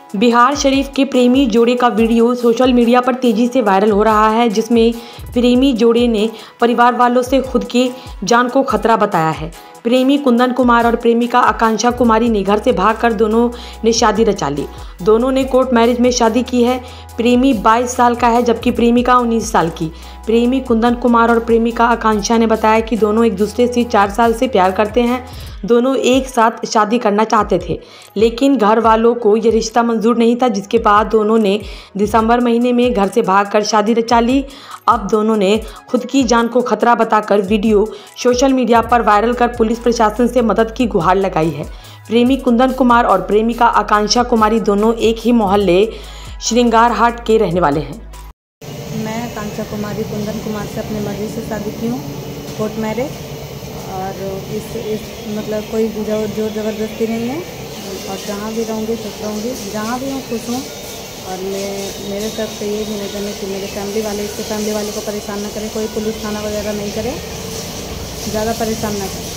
बिहार शरीफ के प्रेमी जोड़े का वीडियो सोशल मीडिया पर तेजी से वायरल हो रहा है, जिसमें प्रेमी जोड़े ने परिवार वालों से खुद की जान को खतरा बताया है। प्रेमी कुंदन कुमार और प्रेमिका आकांक्षा कुमारी ने घर से भागकर दोनों ने शादी रचा ली। दोनों ने कोर्ट मैरिज में शादी की है। प्रेमी 22 साल का है जबकि प्रेमिका 19 साल की। प्रेमी कुंदन कुमार और प्रेमिका आकांक्षा ने बताया कि दोनों एक दूसरे से 4 साल से प्यार करते हैं। दोनों एक साथ शादी करना चाहते थे, लेकिन घर वालों को यह रिश्ता मंजूर नहीं था, जिसके बाद दोनों ने दिसंबर महीने में घर से भागकर शादी रचा ली। अब दोनों ने खुद की जान को खतरा बताकर वीडियो सोशल मीडिया पर वायरल कर पुलिस प्रशासन से मदद की गुहार लगाई है। प्रेमी कुंदन कुमार और प्रेमिका आकांक्षा कुमारी दोनों एक ही मोहल्ले श्रृंगारहाट के रहने वाले हैं। मैं आकांक्षा कुमारी कुंदन कुमार से अपनी मर्जी से शादी की हूँ, कोर्ट मैरिज, और इस मतलब कोई जोर ज़बरदस्ती नहीं है। और जहाँ भी रहूँगी खुश रहूँगी, जहाँ भी हूँ खुश हूँ। और मेरे तरफ से ये निवेदन है कि मेरे फैमिली वाले इसके फैमिली वाले को परेशान ना करें, कोई पुलिस थाना वगैरह नहीं करे, ज़्यादा परेशान ना करें।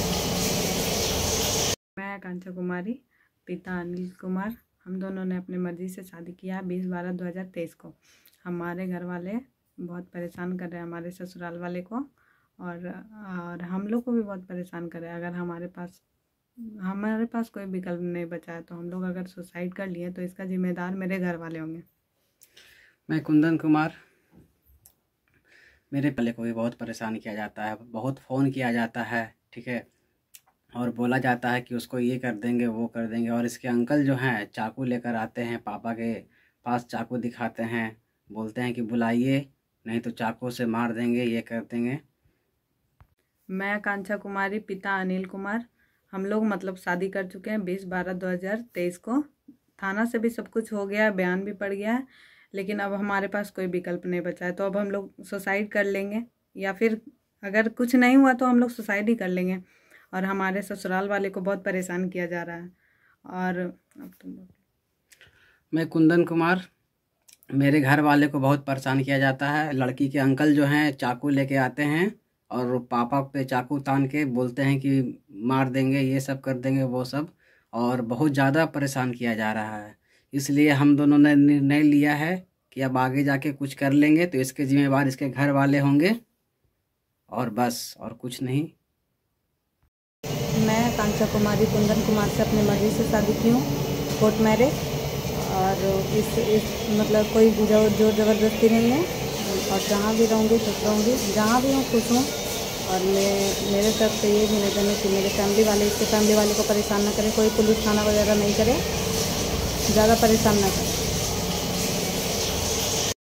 मैं आकांक्षा कुमारी, पिता अनिल कुमार, हम दोनों ने अपनी मर्ज़ी से शादी किया 20/12/2023 को। हमारे घर वाले बहुत परेशान कर रहे हैं हमारे ससुराल वाले को, और हम लोग को भी बहुत परेशान कर रहे हैं। अगर हमारे पास कोई विकल्प नहीं बचा है तो हम लोग अगर सुसाइड कर लिए तो इसका जिम्मेदार मेरे घर वाले होंगे। मैं कुंदन कुमार, मेरे पहले को भी बहुत परेशान किया जाता है, बहुत फ़ोन किया जाता है, ठीक है, और बोला जाता है कि उसको ये कर देंगे वो कर देंगे। और इसके अंकल जो हैं चाकू लेकर आते हैं, पापा के पास चाकू दिखाते हैं, बोलते हैं कि बुलाइए नहीं तो चाकू से मार देंगे, ये कर देंगे। मैं आकांक्षा कुमारी, पिता अनिल कुमार, हम लोग मतलब शादी कर चुके हैं 20/12/2023 को। थाना से भी सब कुछ हो गया, बयान भी पड़ गया है, लेकिन अब हमारे पास कोई विकल्प नहीं बचा है। तो अब हम लोग सुसाइड कर लेंगे, या फिर अगर कुछ नहीं हुआ तो हम लोग सुसाइड ही कर लेंगे। और हमारे ससुराल वाले को बहुत परेशान किया जा रहा है। और अब तुम मैं कुंदन कुमार, मेरे घर वाले को बहुत परेशान किया जाता है। लड़की के अंकल जो हैं चाकू लेके आते हैं और पापा पे चाकू तान के बोलते हैं कि मार देंगे, ये सब कर देंगे वो सब, और बहुत ज़्यादा परेशान किया जा रहा है। इसलिए हम दोनों ने निर्णय लिया है कि अब आगे जाके कुछ कर लेंगे तो इसके जिम्मेवार इसके घर वाले होंगे, और बस, और कुछ नहीं। मैं आकांक्षा कुमारी कुंदन कुमार से अपनी मर्जी से शादी की हूँ, कोर्ट मैरिज, और इस मतलब कोई जोर ज़बरदस्ती नहीं है। और जहाँ भी रहूँगी खुश रहूँगी, जहाँ भी हूँ खुश हूँ। और मेरे तरफ से ये निवेदन है कि मेरे फैमिली वाले इसके फैमिली वाले को परेशान ना करें, कोई पुलिस थाना वगैरह नहीं करे, ज़्यादा परेशान ना करें।